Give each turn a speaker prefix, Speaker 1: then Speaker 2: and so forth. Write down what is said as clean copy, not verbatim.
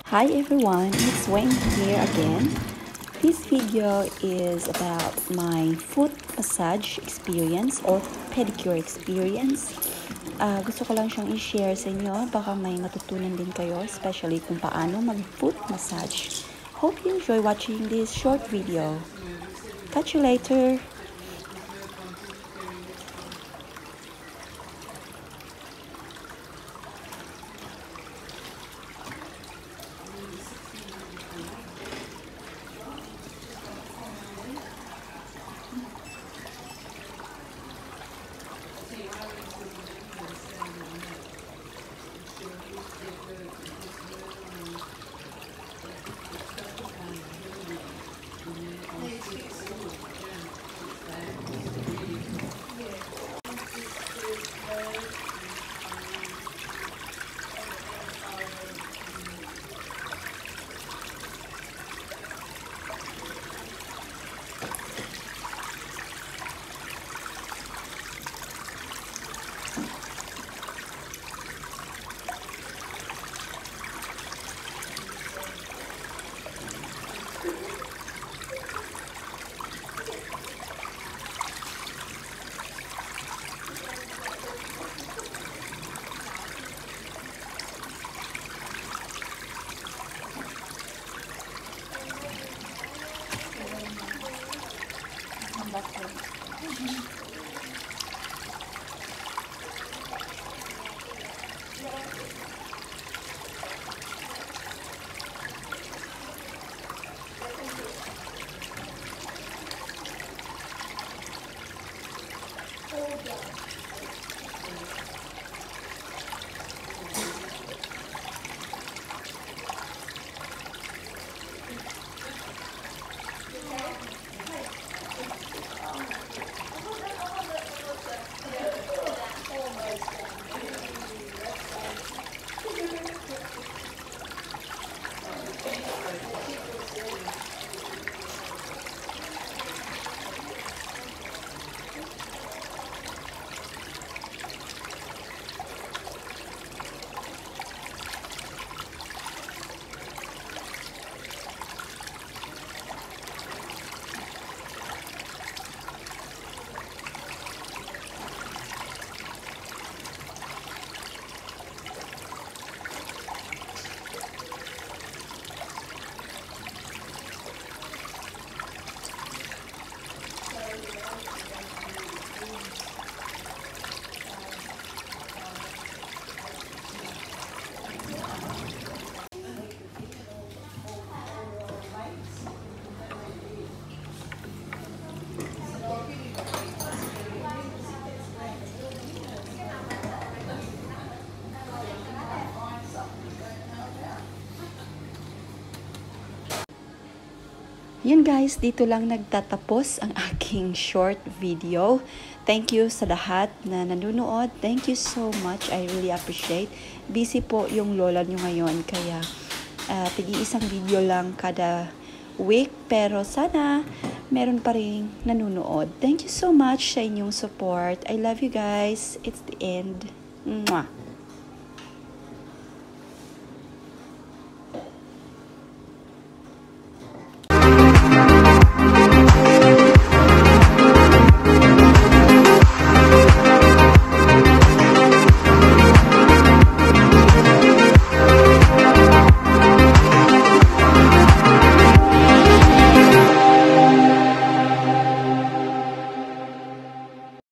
Speaker 1: Hi everyone, it's Wayne here again. This video is about my foot massage experience or pedicure experience. Gusto ko lang siyang i-share sa inyo, baka may matutunan din kayo, especially kung paano mag-foot massage. Hope you enjoy watching this short video. Catch you later! Yun guys, dito lang nagtatapos ang aking short video. Thank you sa lahat na nanonood. Thank you so much. I really appreciate. Busy po yung lola nyo ngayon, kaya tigi-isang video lang kada week. Pero sana meron pa rin nanonood. Thank you so much sa inyong support. I love you guys. It's the end. Mwah!